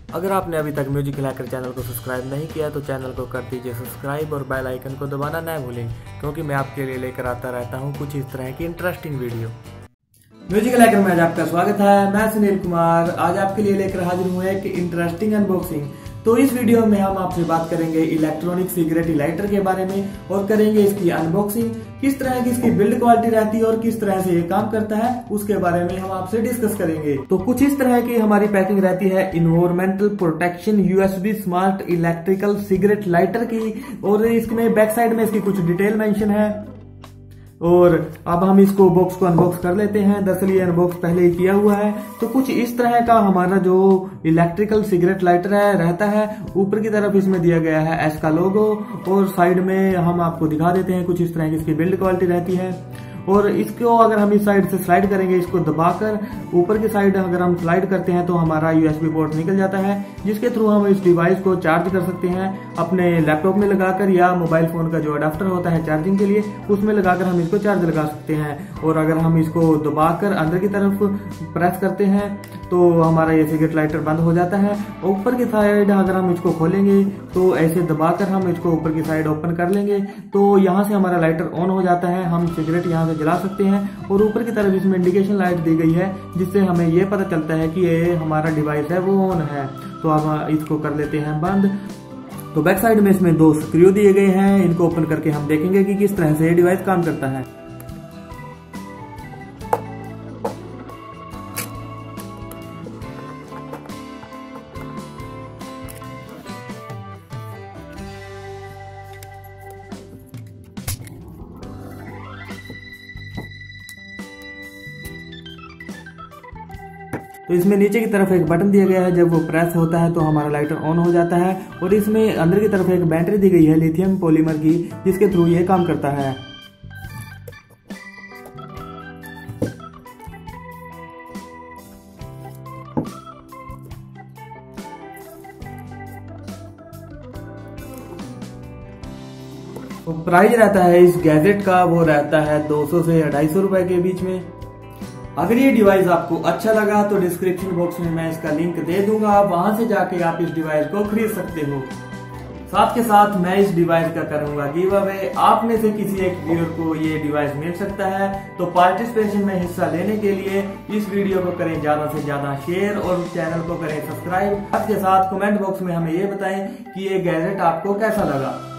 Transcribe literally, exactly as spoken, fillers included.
अगर आपने अभी तक म्यूजिक हैकर चैनल को सब्सक्राइब नहीं किया तो चैनल को कर दीजिए सब्सक्राइब और बेल आइकन को दबाना न भूलें, क्योंकि मैं आपके लिए लेकर आता रहता हूं कुछ इस तरह की इंटरेस्टिंग वीडियो। म्यूजिक हैकर में आज आपका स्वागत है। मैं सुनील कुमार आज आपके लिए लेकर हाजिर हूँ एक इंटरेस्टिंग अनबॉक्सिंग। तो इस वीडियो में हम आपसे बात करेंगे इलेक्ट्रॉनिक सिगरेट लाइटर के बारे में और करेंगे इसकी अनबॉक्सिंग, किस तरह की इसकी बिल्ड क्वालिटी रहती है और किस तरह से ये काम करता है उसके बारे में हम आपसे डिस्कस करेंगे। तो कुछ इस तरह की हमारी पैकिंग रहती है environmental protection USB smart electrical cigarette lighter की, और इसमें बैक साइड में इसकी कुछ डिटेल मेंशन है। और अब हम इसको बॉक्स को अनबॉक्स कर लेते हैं। दरअसल ये अनबॉक्स पहले ही किया हुआ है। तो कुछ इस तरह का हमारा जो इलेक्ट्रिकल सिगरेट लाइटर है रहता है। ऊपर की तरफ इसमें दिया गया है एस का लोगो, और साइड में हम आपको दिखा देते हैं कुछ इस तरह की इसकी बिल्ड क्वालिटी रहती है। और इसको अगर हम इस साइड से स्लाइड करेंगे, इसको दबाकर ऊपर की साइड अगर हम स्लाइड करते हैं तो हमारा यूएसबी पोर्ट निकल जाता है, जिसके थ्रू हम इस डिवाइस को चार्ज कर सकते हैं अपने लैपटॉप में लगाकर, या मोबाइल फोन का जो अडाप्टर होता है चार्जिंग के लिए उसमें लगाकर हम इसको चार्ज लगा सकते हैं। और अगर हम इसको दबाकर अंदर की तरफ प्रेस करते हैं तो हमारा ये सिगरेट लाइटर बंद हो जाता है। ऊपर की साइड अगर हम इसको खोलेंगे तो ऐसे दबाकर हम इसको ऊपर की साइड ओपन कर लेंगे तो यहाँ से हमारा लाइटर ऑन हो जाता है। हम सिगरेट यहाँ से जला सकते हैं। और ऊपर की तरफ इसमें इंडिकेशन लाइट दी गई है, जिससे हमें ये पता चलता है कि ये हमारा डिवाइस है वो ऑन है। तो अब इसको कर लेते हैं बंद। तो बैक साइड में इसमें दो स्क्रू दिए गए हैं, इनको ओपन करके हम देखेंगे कि किस तरह से ये डिवाइस काम करता है। तो इसमें नीचे की तरफ एक बटन दिया गया है, जब वो प्रेस होता है तो हमारा लाइटर ऑन हो जाता है। और इसमें अंदर की तरफ एक बैटरी दी गई है लिथियम पॉलीमर की, जिसके थ्रू ये काम करता है। तो प्राइस रहता है इस गैजेट का, वो रहता है दो सौ से ढाई सौ रुपए के बीच में। अगर ये डिवाइस आपको अच्छा लगा तो डिस्क्रिप्शन बॉक्स में मैं इसका लिंक दे दूंगा, आप वहां से जाके आप इस डिवाइस को खरीद सकते हो। साथ के साथ मैं इस डिवाइस का करूंगा गिव अवे। आप में से किसी एक व्यूअर को ये डिवाइस मिल सकता है। तो पार्टिसिपेशन में हिस्सा लेने के लिए इस वीडियो को करें ज्यादा से ज्यादा शेयर और चैनल को करें सब्सक्राइब। साथ के साथ कमेंट बॉक्स में हमें ये बताएं कि ये गैजेट आपको कैसा लगा।